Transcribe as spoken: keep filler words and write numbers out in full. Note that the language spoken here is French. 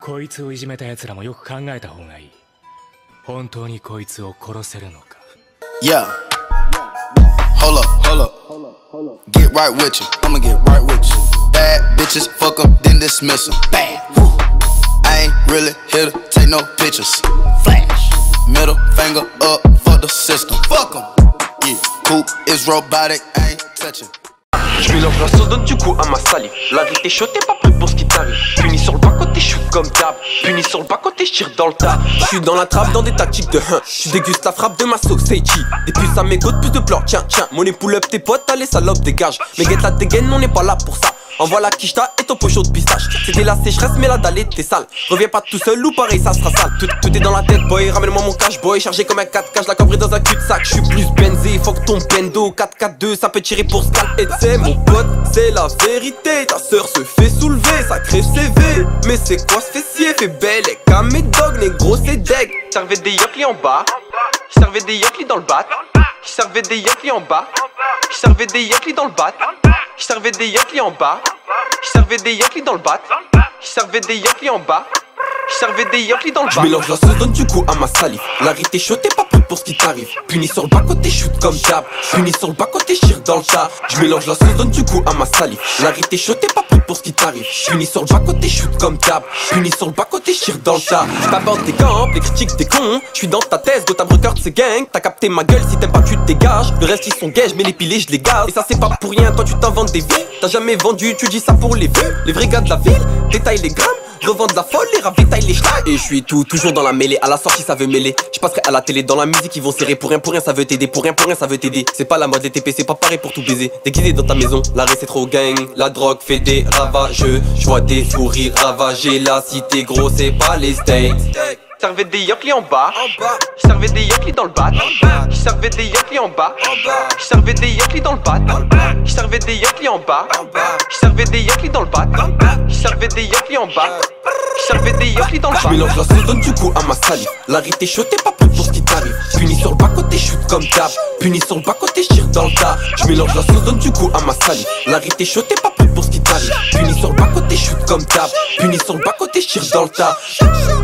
こいつをいじめた奴らもよく考えた方がいい。本当にこいつを殺せるのか。 Yeah. Hold up, hold up. Get right with you. I'ma get right with you. Bad bitches, fuck them, then dismiss them. Bad. I ain't really here to take no pictures. Flash. Middle finger up for the system. Fuck them. Yeah. Coupe is robotic, I ain't touching. Je mélange la sauce, donne du coup à ma salive. La vie t'es chaud, t'es pas prêt pour ce qui t'arrive. Puni sur le bas côté, shoot comme d'hab. Puni sur le bas côté, j'tire dans le tas. J'suis dans la trappe, dans des tactiques de hun. J'suis déguste la frappe de ma sauce, Seichi. Des puces à mes côtes, plus de pleurs, tiens, tiens. Monnaie pull up tes potes, allez salope, dégage. Mais guette la dégaine, on n'est pas là pour ça. Envoie la quicheta et ton pochon de pistache. C'était la sécheresse mais la dalle était sale. Reviens pas tout seul ou pareil ça sera sale. Tout, tout est dans la tête boy, ramène-moi mon cash boy. Chargé comme un quatre K, la cambré dans un cul-de-sac. J'suis plus benzé, faut que ton bendo quatre quatre deux, ça peut tirer pour scalp. Et c'est mon pote, c'est la vérité. Ta sœur se fait soulever, ça crève C V. Mais c'est quoi ce fessier, fait belle et comme mes dogs, négro c'est deg. Servait des yokli en bas, servait des yokli dans le bat. Servait des yokli en bas, servait des yokli dans le bat. Servait des yokli en bas, servait des yokli dans le bat. Servait des yokli en bas, servait des yokli dans le bas. J'mélange la sauce, donne du coup à ma salive. La rite est chaude, t'es pas prêt pour ce qui t'arrive. Puni sur le bas côté, shoot comme d'hab. Puni sur le bas côté, j'tire dans le tas. J'mélange la sauce, donne du coup à ma salive. La rite est chaude, t'es pas prêt pour ce qui t'arrive. Puni sur le bas côté, shoot comme d'hab. Puni sur le bas côté, j'tire dans le tas. J't'apporte des camps, les critiques des cons. J'suis dans ta thèse, Gotham Records c'est gang. T'as capté ma gueule, si t'aimes pas tu te dégages. Le reste ils sont gays, j'mets les pilés, j'les gaz. Et ça c'est pas pour rien, toi tu t'inventes des vies. T'as jamais vendu, tu dis ça pour les vues. Les vrais gars de la ville, détaille les grammes. Revendre la folle, les ravitaille les schlags. Et je suis tout, toujours dans la mêlée, à la sortie ça veut mêler. Je passerai à la télé, dans la musique ils vont serrer. Pour rien, pour rien ça veut t'aider, pour rien, pour rien ça veut t'aider. C'est pas la mode des T P, c'est pas pareil pour tout baiser. Déguisé dans ta maison, l'arrêt c'est trop gang. La drogue fait des ravageux. Je vois des sourires ravager la cité, gros c'est pas les States. Servait des yokli en bas, servait des yokli dans le bat. Servait des yokli en bas, servait des yokli dans le bat. Servait des yokli en bas, servait des yokli dans le bat. Servait des yokli en bas, servait des yokli dans le bat. J'mélange la sauce, donne du coup à ma salive. La rite est chaude, t'es pas prêt pour ce qui t'arrive. Puni sur le bas côté, shoot comme d'hab. Puni sur le bas côté, j'tire dans le tas. J'mélange la sauce, donne du coup à ma salive. La rite est chaude, t'es pas prêt pour ce qui t'arrive. Puni sur le bas côté, shoot comme d'hab. Puni sur le bas côté, j'tire dans le tas.